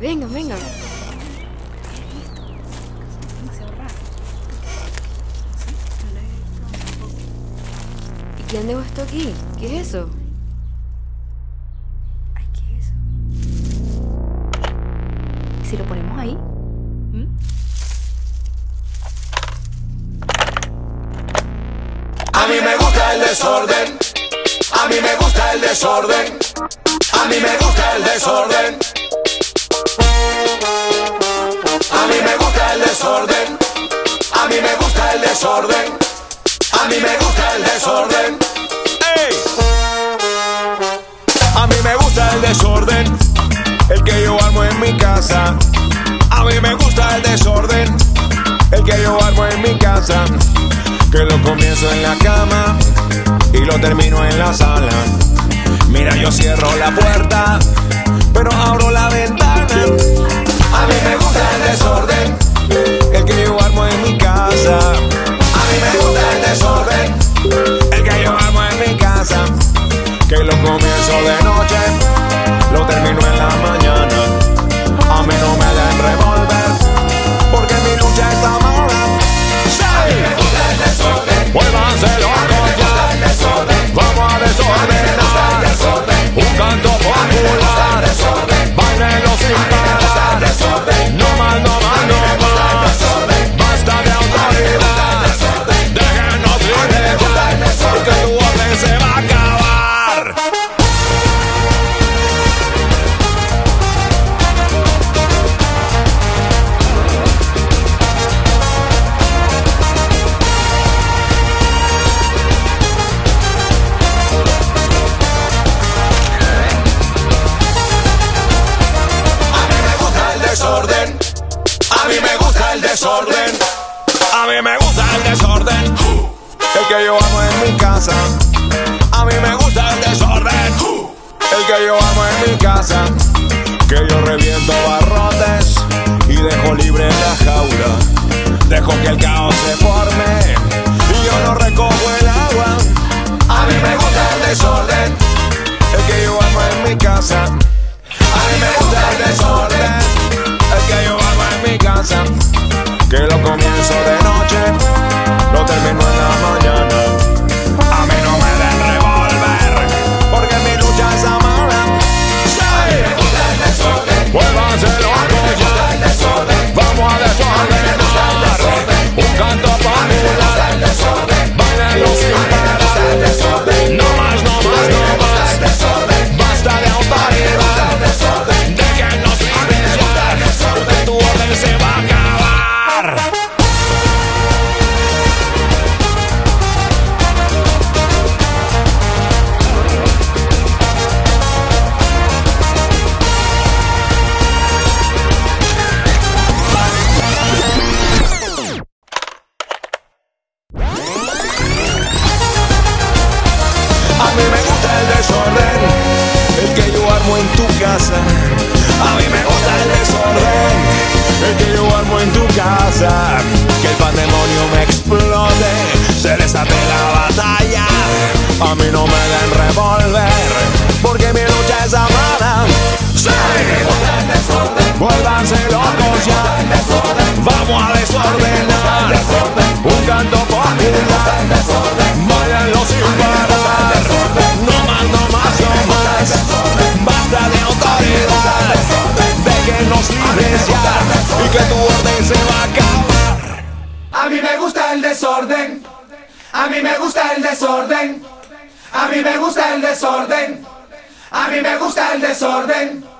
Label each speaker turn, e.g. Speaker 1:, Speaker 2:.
Speaker 1: Venga, venga.
Speaker 2: Demasiado raro.
Speaker 1: ¿Y quién dejó esto aquí? ¿Qué es eso?
Speaker 2: Ay, ¿qué es eso? ¿Y si lo ponemos ahí?
Speaker 3: A mí me gusta el desorden. A mí me gusta el desorden. A mí me gusta el desorden. A mí me gusta el desorden. A mí me gusta el desorden. A mí me gusta el desorden. ¡Ey! A mí me gusta el desorden, el que yo armo en mi casa. A mí me gusta el desorden, el que yo armo en mi casa. Que lo comienzo en la cama y lo termino en la sala. Mira, yo cierro la puerta, pero abro la ventana. A mí me gusta el desorden, el que yo armo en mi casa. A mí me gusta el desorden, el que yo armo en mi casa. Que lo comienzo de noche, lo termino en la mañana. A mí no me den revólver, porque mi lucha está mala. A mí me gusta el desorden, vuélvanse locos ya. Vamos a desordenar un canto popular. Báilenlo sin parar. No más, no más, no más. Basta de autoridad. Déjenos libres ya, porque tu orden se va a acabar. Desorden. A mí me gusta el desorden. A mí me gusta el desorden, el que yo amo en mi casa. A mí me gusta el desorden, el que yo amo en mi casa. Que yo reviento barrotes y dejo libre la jaula. Dejo que el caos se forme y yo no recojo el agua. A mí me gusta el desorden, el que yo amo en mi casa. A mí me gusta el desorden, el que yo armo en mi casa. Que lo comienzo de noche, lo termino en la mañana. A mí no me den revólver, porque mi lucha es amada. A mí me gusta el desorden, vuélvanse locos ya. Vamos a desordenar un canto popular. Báilenlo sin parar. No más, no más, no más. Basta de autoridad. Déjenos libres ya, porque tu orden se va a acabar. A mí me gusta el desorden, el que yo armo en tu casa. A mí me gusta el desorden, el que yo armo en tu casa. Que el pandemonio me explote, se desate la batalla. A mí no me den revólver, porque mi lucha es amada. Sí. A mí me gusta el desorden, vuélvanse locos ya. Vamos a desordenar un canto popular. Báilenlo sin parar. No más, no más, no más. Basta de autoridad. Déjenos libres ya, y que tu orden se va a acabar.
Speaker 4: A mí me gusta el desorden. A mí me gusta el desorden. A mí me gusta el desorden. A mí me gusta el desorden.